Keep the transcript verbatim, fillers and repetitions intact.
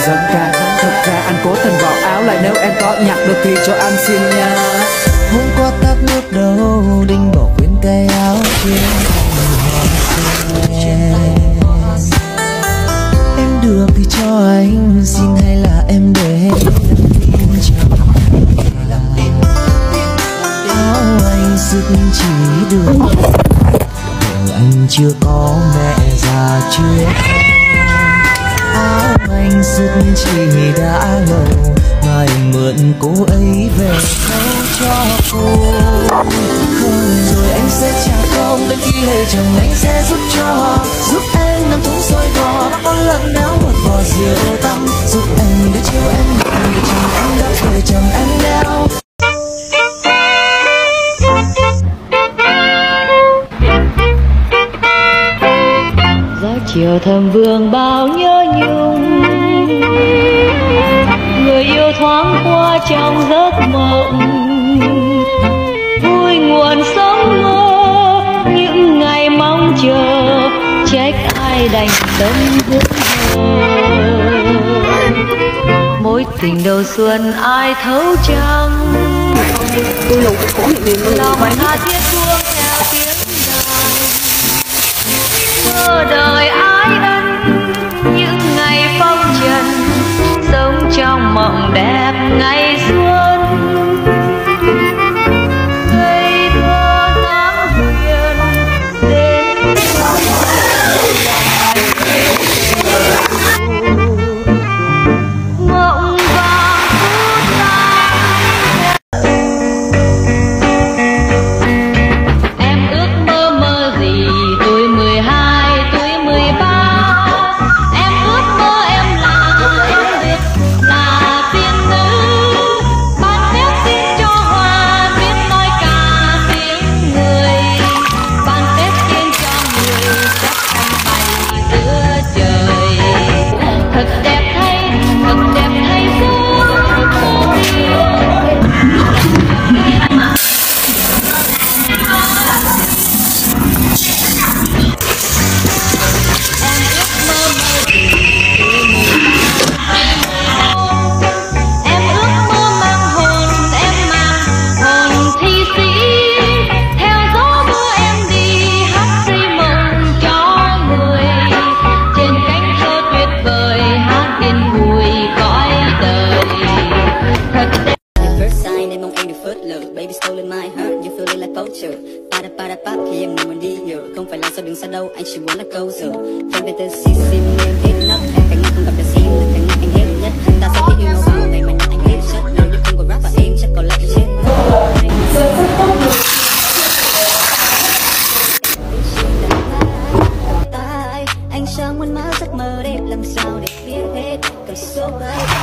dẫn ca. Thật ra anh cố tình bỏ áo lại, nếu em có nhặt được thì cho anh xin nha. Hôm qua tắt nước đâu đinh bỏ quên cái áo trên em được thì cho anh xin hay là em để áo anh sức chỉ được anh chưa có mẹ già chưa áo anh sức chỉ đã lâu mà em mượn cô ấy về nấu cho cô không rồi anh sẽ trả công đến khi lấy chồng anh sẽ giúp cho giúp anh nằm thúng xôi bò bắt con lợn béo một bò rượu tăm giúp anh để chiều em để chồng anh đã về chồng anh đeo. Chiều thầm vương bao nhớ nhung người yêu thoáng qua trong giấc mộng vui nguồn sống mơ những ngày mong chờ trách ai đành tâm hững hờ mối tình đầu xuân ai thấu chăng lòng tha thiết chuông theo tiếng đàn đời ái ân những ngày phong trần sống trong mộng đẹp ngày xuân ngây thơ nắng huyền đến mộng vàng phút tan em ước mơ mơ gì tuổi mười hai tuổi mười ba em ước mơ em là em biết là tiên nữ ban phép xin cho hoa biết nói cả tiếng người ban phép xin cho người chắc anh bay giữa trời thật đẹp thay thật đẹp thay giấc mơ không phải là do đứng xa đâu anh chỉ muốn là câu giờ fan về tên xin xin em hết nấc cảnh ngại không gặp được xin là cảnh ngại anh hết nhất ta sẽ biết yêu nhau vào ngày mà nhắc anh hết chất nếu như không có rap và em chắc còn lại chết anh chẳng muốn mơ giấc mơ đẹp làm sao để biết hết cảm xúc ấy